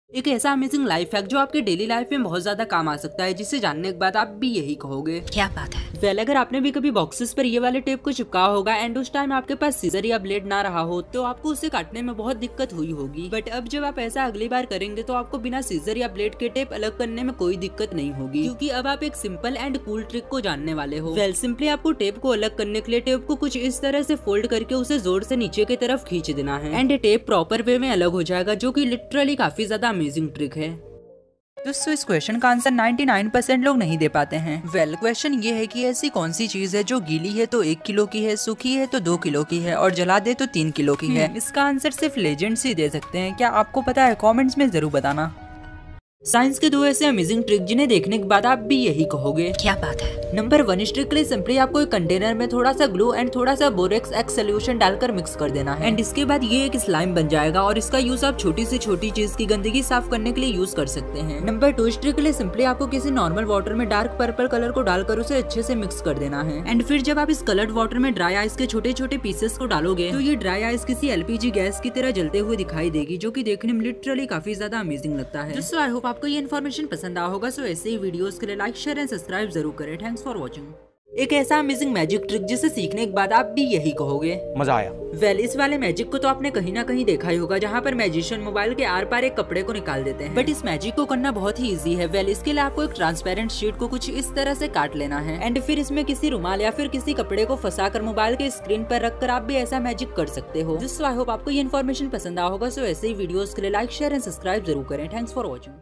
एक ऐसा amazing life hack जो आपके डेली लाइफ में बहुत ज्यादा काम आ सकता है, जिसे जानने के बाद आप भी यही कहोगे क्या बात है। अगर आपने भी कभी बॉक्सेस पर ये वाले टेप को चिपका होगा एंड उस टाइम आपके पास सीजर या ब्लेड ना रहा हो तो आपको उसे काटने में बहुत दिक्कत हुई होगी। बट अब जब आप ऐसा अगली बार करेंगे तो आपको बिना सीजर या ब्लेड के टेप अलग करने में कोई दिक्कत नहीं होगी, क्योंकि अब आप एक सिंपल एंड कूल ट्रिक को जानने वाले हो। सिंपली आपको टेप को अलग करने के लिए टेप को कुछ इस तरह से फोल्ड करके उसे जोर से नीचे की तरफ खींच देना है एंड टेप प्रॉपर वे में अलग हो जाएगा, जो की लिटरली काफी ज्यादा अमेजिंग ट्रिक है। दोस्तों इस क्वेश्चन का आंसर 99% लोग नहीं दे पाते हैं। क्वेश्चन ये है कि ऐसी कौन सी चीज है जो गीली है तो 1 किलो की है, सूखी है तो 2 किलो की है और जला दे तो 3 किलो की है। इसका आंसर सिर्फ लेजेंड्स ही दे सकते हैं। क्या आपको पता है? कमेंट्स में जरूर बताना। साइंस के दो ऐसे अमेजिंग ट्रिक जिन्हें देखने के बाद आप भी यही कहोगे क्या बात है। नंबर 1, स्ट्रिक्टली सिंपली आपको एक कंटेनर में थोड़ा सा ग्लू एंड थोड़ा सा बोरेक्स एक्स सोल्यूशन डालकर मिक्स कर देना है एंड इसके बाद ये एक स्लाइम बन जाएगा और इसका यूज आप छोटी से छोटी चीज की गंदगी साफ करने के लिए यूज कर सकते हैं। नंबर 2, स्ट्रिक्टली सिंपली आपको किसी नॉर्मल वाटर में डार्क पर्पल कलर को डालकर उसे अच्छे से मिक्स कर देना है एंड फिर जब आप इस कलर्ड वाटर में ड्राई आइस के छोटे छोटे पीसेस को डालोगे तो ये ड्राई आइस किसी LPG गैस की तरह जलते हुए दिखाई देगी, जो की देखने में लिटरली काफी ज्यादा अमेजिंग लगता है। दोस्तों आई होप आपको ये इन्फॉर्मेशन पसंद आया होगा। सो ऐसे ही वीडियोस के लिए लाइक शेयर एंड सब्सक्राइब जरूर करें। Thanks for watching. एक ऐसा अमेजिंग मैजिक ट्रिक जिसे सीखने के बाद आप भी यही कहोगे मजा आया। इस वाले मैजिक को तो आपने कहीं ना कहीं देखा ही होगा, जहाँ पर मैजिशियन मोबाइल के आर पार एक कपड़े को निकाल देते हैं। बट इस मैजिक को करना बहुत ही इजी है। इसके लिए आपको एक ट्रांसपेरेंट शीट को कुछ इस तरह से काट लेना है एंड फिर इसमें किसी रुमाल या फिर किसी कपड़े को फंसाकर मोबाइल के स्क्रीन पर रखकर आप भी ऐसा मैजिक कर सकते हो। दोस्तों आई होप आपको ये इन्फॉर्मेशन पसंद आया होगा। सो ऐसे ही वीडियोस के लिए लाइक शेयर एंड सब्सक्राइब जरूर करें। Thanks for watching.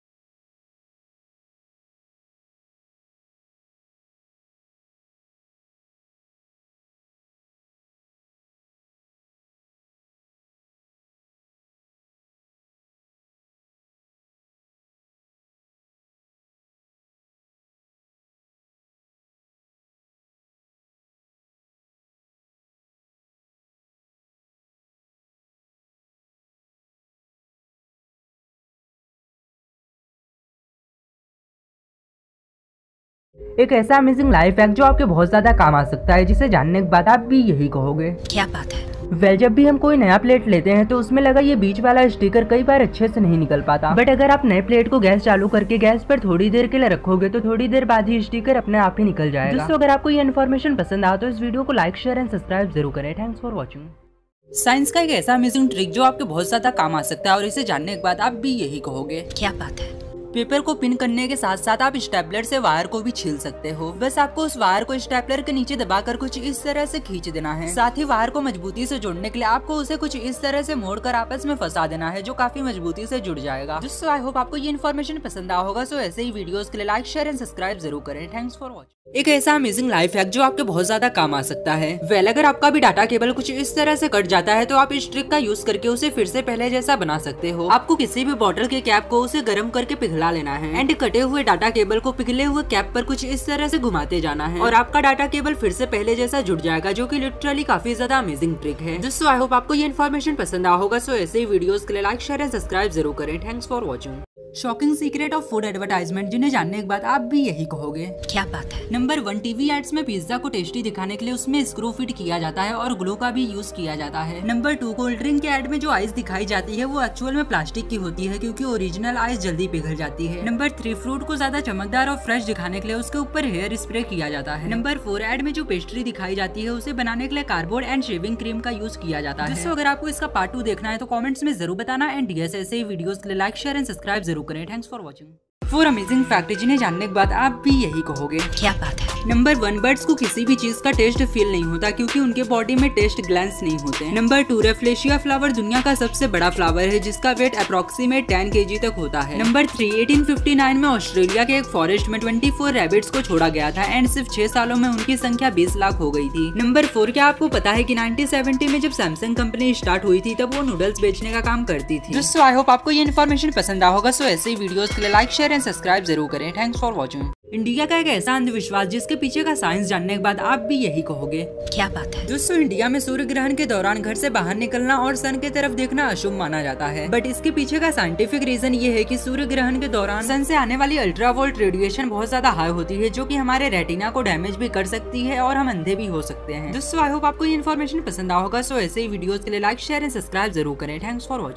एक ऐसा अमेजिंग लाइफ हैक जो आपके बहुत ज्यादा काम आ सकता है, जिसे जानने के बाद आप भी यही कहोगे क्या बात है। जब भी हम कोई नया प्लेट लेते हैं तो उसमें लगा ये बीच वाला स्टिकर कई बार अच्छे से नहीं निकल पाता। बट अगर आप नए प्लेट को गैस चालू करके गैस पर थोड़ी देर के लिए रखोगे तो थोड़ी देर बाद ही स्टिकर अपने आप ही निकल जाएगा। दोस्तों अगर आपको ये इन्फॉर्मेशन पसंद आया तो इस वीडियो को लाइक शेयर एंड सब्सक्राइब जरूर करें। Thanks for watching. साइंस का एक ऐसा अमेजिंग ट्रिक जो आपके बहुत ज्यादा काम आ सकता है और इसे जानने के बाद आप भी यही कहोगे क्या बात है। पेपर को पिन करने के साथ साथ आप स्टेपलर से वायर को भी छील सकते हो। बस आपको उस वायर को स्टेपलर के नीचे दबाकर कुछ इस तरह से खींच देना है। साथ ही वायर को मजबूती से जोड़ने के लिए आपको उसे कुछ इस तरह से मोड़कर आपस में फंसा देना है, जो काफी मजबूती से जुड़ जाएगा। दोस्तों आई होप आपको ये इन्फॉर्मेशन पसंद आया होगा। सो ऐसे ही वीडियोस के लिए लाइक शेयर एंड सब्सक्राइब जरूर करें। Thanks for watching. एक ऐसा अमेजिंग लाइफ हैक जो आपके बहुत ज्यादा काम आ सकता है। अगर आपका भी डाटा केबल कुछ इस तरह से कट जाता है तो आप इस ट्रिक का यूज करके उसे फिर से पहले जैसा बना सकते हो। आपको किसी भी बॉटल के कैप को उसे गर्म करके पिघला लेना है एंड कटे हुए डाटा केबल को पिघले हुए कैप पर कुछ इस तरह से घुमाते जाना है और आपका डाटा केबल फिर से पहले जैसा जुड़ जाएगा, जो कि लिटरली काफी ज्यादा अमेजिंग ट्रिक है। दोस्तों आई होप आपको ये इन्फॉर्मेशन पसंद आया होगा। सो ऐसे ही वीडियोस के लिए लाइक शेयर एंड सब्सक्राइब जरूर करें। Thanks for watching. Shocking secret of food advertisement जिन्हें जानने के बाद आप भी यही कहोगे क्या बात है। नंबर 1, टीवी एड्स में पिज्जा को टेस्टी दिखाने के लिए उसमें स्क्रू फिट किया जाता है और ग्लू का भी यूज किया जाता है। नंबर 2, कोल्ड ड्रिंक के एड में जो आइस दिखाई जाती है वो एक्चुअल में प्लास्टिक की होती है, क्योंकि ओरिजिनल आइस जल्दी पिघल जाती है। नंबर 3, फ्रूट को ज्यादा चमकदार और फ्रेश दिखाने के लिए उसके ऊपर हेयर स्प्रे किया जाता है। नंबर 4, एड में जो पेस्ट्री दिखाई जाती है उसे बनाने के लिए कार्डबोर्ड एंड शेविंग क्रीम का यूज किया जाता है। दोस्तों अगर आपको इसका पार्ट 2 देखना है तो कमेंट्स में जरूर बताना एंड ऐसे ही वीडियोस के लिए लाइक शेयर एंड सब्सक्राइब जरूर करें। Thanks for watching. 4 amazing fact जिन्हें जानने के बाद आप भी यही कहोगे क्या बात है। नंबर 1, बर्ड्स को किसी भी चीज का टेस्ट फील नहीं होता क्योंकि उनके बॉडी में टेस्ट ग्लैंड्स नहीं होते। नंबर 2, रेफ्लेशिया फ्लावर दुनिया का सबसे बड़ा फ्लावर है जिसका वेट अप्रोक्सीमेट 10 kg तक होता है। नंबर 3, 1859 में ऑस्ट्रेलिया के एक फॉरेस्ट में 24 रैबिट्स को छोड़ा गया था एंड सिर्फ 6 सालों में उनकी संख्या 20 लाख हो गई थी। नंबर 4, क्या आपको पता है कि 1970 में जब सैमसंग कंपनी स्टार्ट हुई थी तब वो नूडल्स बेचने का काम करती थी। दोस्तों आई होप आपको ये इन्फॉर्मेशन पसंद आया होगा। सो ऐसे ही वीडियोस के लिए लाइक शेयर एंड सब्सक्राइब जरूर करें। Thanks for watching. इंडिया का एक ऐसा अंधविश्वास जिसके पीछे का साइंस जानने के बाद आप भी यही कहोगे क्या बात है। दोस्तों इंडिया में सूर्य ग्रहण के दौरान घर से बाहर निकलना और सन की तरफ देखना अशुभ माना जाता है। बट इसके पीछे का साइंटिफिक रीजन ये है कि सूर्य ग्रहण के दौरान सन से आने वाली अल्ट्रावोल्ट रेडिएशन बहुत ज्यादा हाई होती है, जो कि हमारे रेटिना को डैमेज भी कर सकती है और हम अंधे भी हो सकते हैं। दोस्तों आई होप आपको ये इन्फॉर्मेशन पसंद आया होगा। सो ऐसे ही वीडियोस के लिए लाइक शेयर एंड सब्सक्राइब जरूर करें। Thanks for watching.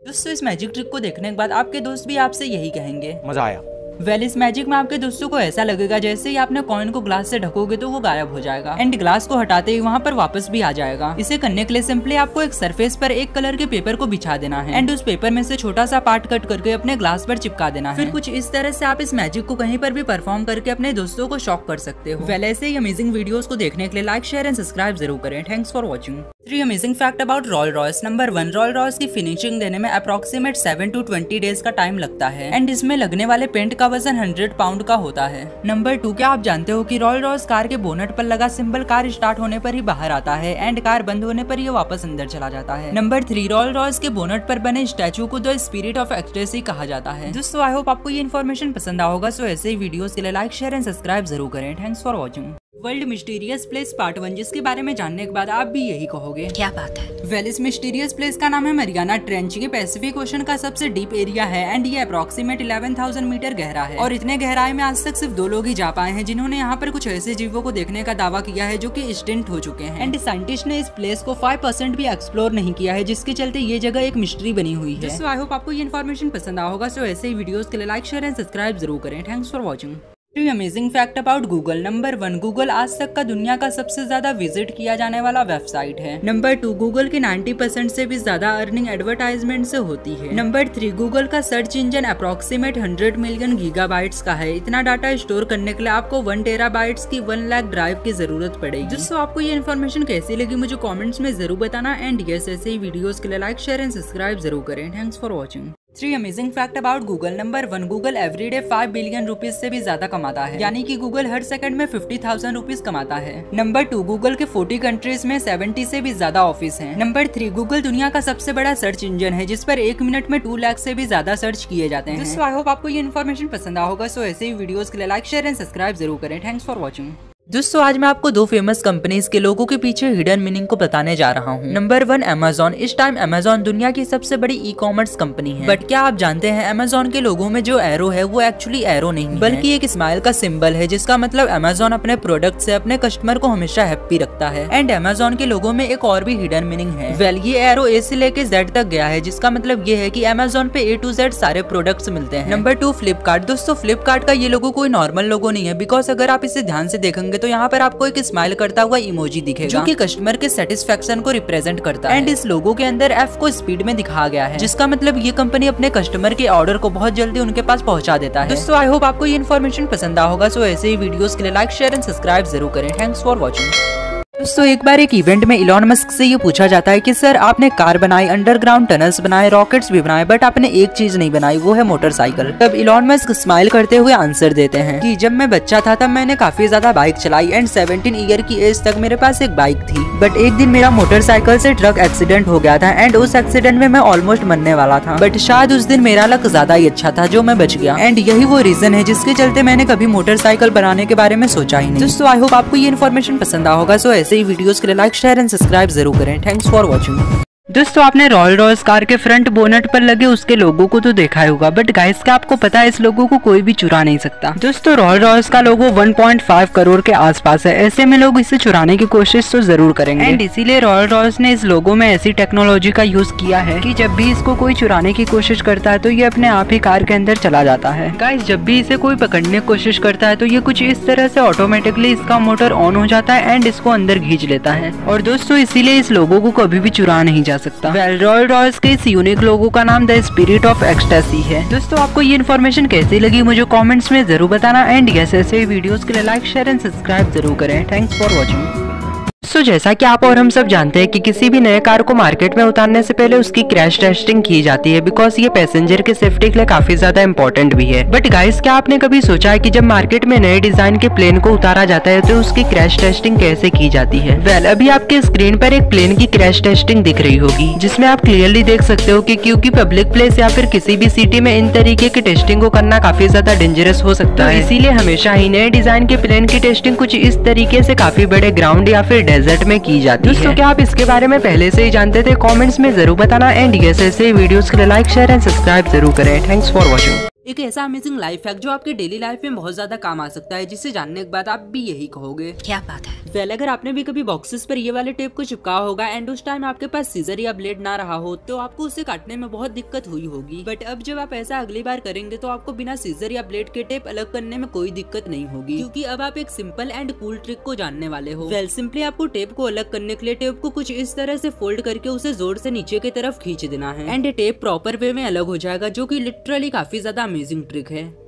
दोस्तों इस मैजिक ट्रिक को देखने के बाद आपके दोस्त भी आपसे यही कहेंगे, मजा आया। इस मैजिक में आपके दोस्तों को ऐसा लगेगा जैसे ही आपने कॉइन को ग्लास से ढकोगे तो वो गायब हो जाएगा एंड ग्लास को हटाते ही वहाँ पर वापस भी आ जाएगा। इसे करने के लिए सिंपली आपको एक सरफेस पर एक कलर के पेपर को बिछा देना है एंड उस पेपर में से छोटा सा पार्ट कट करके अपने ग्लास पर चिपका देना है। फिर कुछ इस तरह से आप इस मैजिक को कहीं पर भी परफॉर्म करके अपने दोस्तों को शॉक कर सकते हो। ऐसे ही अमेजिंग वीडियोस को देखने के लिए लाइक शेयर एंड सब्सक्राइब जरूर करें। Thanks for watching. 3 amazing fact about Rolls Royce. Number 1, Rolls Royce की फिनिशिंग देने में अप्रोक्सीमेट 7 to 20 डेज का टाइम लगता है एंड इसमें लगने वाले पेंट का वजन 100 पाउंड का होता है। नंबर 2, क्या आप जानते हो कि रोल्स रॉयस कार के बोनट पर लगा सिंबल कार स्टार्ट होने पर ही बाहर आता है एंड कार बंद होने पर ये वापस अंदर चला जाता है। नंबर 3, रोल्स रॉयस के बोनट पर बने स्टैचू को द स्पिरिट ऑफ एक्सटेसी कहा जाता है। दोस्तों आई होप आपको ये इन्फॉर्मेशन पसंद आया होगा। सो ऐसे ही वीडियोस के लिए लाइक शेयर एंड सब्सक्राइब जरूर करें। Thanks for watching. World mysterious place part 1, जिसके बारे में जानने के बाद आप भी यही कहोगे, क्या बात है। इस मिस्टीरियस प्लेस का नाम है मरियाना ट्रेंच। ये पैसिफिक ओशन का सबसे डीप एरिया है एंड ये अप्रोक्सीमेट 11,000 मीटर गहरा है और इतने गहराई में आज तक सिर्फ 2 लोग ही जा पाए हैं जिन्होंने यहाँ पर कुछ ऐसे जीवों को देखने का दावा किया है जो कि एक्सटिंक्ट हो चुके हैं एंड साइंटिस्ट ने इस प्लेस को 5% भी एक्सप्लोर नहीं किया है, जिसके चलते ये जगह एक मिस्ट्री बनी हुई है। सो आई होप आपको ये इन्फॉर्मेशन पसंद आया होगा। सो ऐसे ही वीडियोस के लिए लाइक शेयर एंड सब्सक्राइब जरूर करें। Thanks for watching. Amazing fact about Google. Number 1, Google आज तक का दुनिया का सबसे ज्यादा विजिट किया जाने वाला वेबसाइट है। नंबर 2, गूगल की 90% से भी ज्यादा अर्निंग एडवर्टाइजमेंट से होती है। नंबर 3, गूगल का search engine approximate 100 million gigabytes का है। इतना डाटा स्टोर करने के लिए आपको 1 टेराबाइट्स की 1 लाख ड्राइव की जरूरत पड़ेगी। दोस्तों आपको ये इन्फॉर्मेशन कैसी लगी मुझे कॉमेंट्स में जरूर बताना एंड यस ऐसे ही वीडियोस के लिए लाइक शेयर एंड सब्सक्राइब जरूर करें। Thanks for watching. 3 amazing fact about Google. Number 1, Google everyday 5 billion rupees से भी ज्यादा कमाता है, यानी कि गूगल हर सेकंड में 50,000 रुपीज कमाता है। नंबर 2, गूगल के 40 कंट्रीज में 70 से भी ज्यादा ऑफिस हैं। नंबर 3, गूगल दुनिया का सबसे बड़ा सर्च इंजन है जिस पर 1 मिनट में 2 लाख से भी ज्यादा सर्च किए जाते हैं। दोस्तों आई होप आपको ये इन्फॉर्मेशन पसंद आया होगा। सो ऐसे ही वीडियोस के लिए लाइक शेयर एंड सब्सक्राइब जरूर करें। Thanks for watching. दोस्तों आज मैं आपको 2 फेमस कंपनीज के लोगों के पीछे हिडन मीनिंग को बताने जा रहा हूँ। Number 1, Amazon. इस टाइम अमेजोन दुनिया की सबसे बड़ी ई कॉमर्स कंपनी है, बट क्या आप जानते हैं अमेजोन के लोगों में जो एरो है वो एक्चुअली एरो नहीं बल्कि एक स्माइल का सिंबल है, जिसका मतलब अमेजोन अपने प्रोडक्ट से अपने कस्टमर को हमेशा हैप्पी रखता है। एंड अमेजोन के लोगों में एक और भी हिडन मीनिंग है। ये एरो ए से लेके जेड तक गया है, जिसका मतलब ये है कि अमेजोन पे A to Z सारे प्रोडक्ट्स मिलते हैं। नंबर 2, फ्लिपकार्ट। दोस्तों फ्लिपकार्ट का ये लोगो कोई नॉर्मल लोगो नहीं है, बिकॉज अगर आप इसे ध्यान से देखेंगे तो यहाँ पर आपको स्माइल करता हुआ इमोजी दिखेगा जो कि कस्टमर के सेटिस्फेक्शन को रिप्रेजेंट करता है एंड इस लोगो के अंदर F को स्पीड में दिखाया गया है, जिसका मतलब ये कंपनी अपने कस्टमर के ऑर्डर को बहुत जल्दी उनके पास पहुंचा देता है। दोस्तों आई होप आपको ये इन्फॉर्मेशन पसंद आया होगा। सो ऐसे ही वीडियोस के लिए लाइक शेयर एंड सब्सक्राइब जरूर करें। Thanks for watching. दोस्तों एक बार एक इवेंट में इलॉन मस्क से ये पूछा जाता है कि सर आपने कार बनाई, अंडरग्राउंड टनल्स बनाए, रॉकेट्स भी बनाए, बट आपने एक चीज नहीं बनाई, वो है मोटरसाइकिल। तब इलॉन मस्क स्माइल करते हुए आंसर देते हैं कि जब मैं बच्चा था तब मैंने काफी ज्यादा बाइक चलाई एंड 17 ईयर की एज तक मेरे पास एक बाइक थी, बट एक दिन मेरा मोटरसाइकिल से ट्रक एक्सीडेंट हो गया था एंड उस एक्सीडेंट में मैं ऑलमोस्ट मरने वाला था, बट शायद उस दिन मेरा लक ज्यादा ही अच्छा था जो मैं बच गया एंड यही वो रीजन है जिसके चलते मैंने कभी मोटरसाइकिल बनाने के बारे में सोचा ही नहीं। दोस्तों आई होप आपको ये इन्फॉर्मेशन पसंद आया होगा। सो ऐसे ही वीडियोस के लिए लाइक शेयर एंड सब्सक्राइब जरूर करें। Thanks for watching. दोस्तों आपने रोल्स रॉयस कार के फ्रंट बोनट पर लगे उसके लोगो को तो देखा ही होगा, बट गाइस क्या आपको पता है इस लोगो को कोई भी चुरा नहीं सकता। दोस्तों रोल्स रॉयस का लोगो 1.5 करोड़ के आसपास है, ऐसे में लोग इसे चुराने की कोशिश तो जरूर करेंगे एंड इसीलिए रोल्स रॉयस ने इस लोगो में ऐसी टेक्नोलॉजी का यूज किया है कि जब भी इसको कोई चुराने की कोशिश करता है तो ये अपने आप ही कार के अंदर चला जाता है। गाइस जब भी इसे कोई पकड़ने की कोशिश करता है तो ये कुछ इस तरह से ऑटोमेटिकली इसका मोटर ऑन हो जाता है एंड इसको अंदर खींच लेता है और दोस्तों इसीलिए इस लोगो को कभी भी चुरा नहीं जा सकता। रोल्स रॉयस के इस यूनिक लोगो का नाम द स्पिरिट ऑफ एक्सटेसी है। दोस्तों आपको ये इन्फॉर्मेशन कैसी लगी मुझे कमेंट्स में जरूर बताना एंड ऐसे वीडियोस के लिए लाइक शेयर एंड सब्सक्राइब जरूर करें। Thanks for watching. जैसा कि आप और हम सब जानते हैं कि किसी भी नए कार को मार्केट में उतारने से पहले उसकी क्रैश टेस्टिंग की जाती है, बिकॉज ये पैसेंजर की सेफ्टी के लिए काफी ज्यादा इंपॉर्टेंट भी है। बट गाइस क्या आपने कभी सोचा है कि जब मार्केट में नए डिजाइन के प्लेन को उतारा जाता है तो उसकी क्रैश टेस्टिंग कैसे की जाती है? अभी आपके स्क्रीन पर एक प्लेन की क्रैश टेस्टिंग दिख रही होगी, जिसमें आप क्लियरली देख सकते हो कि क्योंकि पब्लिक प्लेस या फिर किसी भी सिटी में इन तरीके की टेस्टिंग को करना काफी ज्यादा डेंजरस हो सकता है, इसीलिए हमेशा ही नए डिजाइन के प्लेन की टेस्टिंग कुछ इस तरीके से काफी बड़े ग्राउंड या फिर डेजर्ट में की जाती है। दोस्तों क्या आप इसके बारे में पहले से ही जानते थे? कमेंट्स में जरूर बताना एंड ऐसे वीडियोस के लिए लाइक शेयर एंड सब्सक्राइब जरूर करें। Thanks for watching. एक ऐसा अमेजिंग लाइफ हैक जो आपके डेली लाइफ में बहुत ज्यादा काम आ सकता है, जिसे जानने के बाद आप भी यही कहोगे क्या बात है। वेल, अगर आपने भी कभी बॉक्सेस पर ये वाले टेप को चिपका होगा एंड उस टाइम आपके पास सीजर या ब्लेड ना रहा हो तो आपको उसे काटने में बहुत दिक्कत हुई होगी। बट अब जब आप ऐसा अगली बार करेंगे तो आपको बिना सीजर या ब्लेड के टेप अलग करने में कोई दिक्कत नहीं होगी, क्योंकि अब आप एक सिंपल एंड कूल ट्रिक को जानने वाले हो। वेल, सिंपली आपको टेप को अलग करने के लिए टेप को कुछ इस तरह से फोल्ड करके उसे जोर से नीचे की तरफ खींच देना है एंड टेप प्रॉपर वे में अलग हो जाएगा, जो कि लिटरली काफी ज्यादा अमेजिंग ट्रिक है।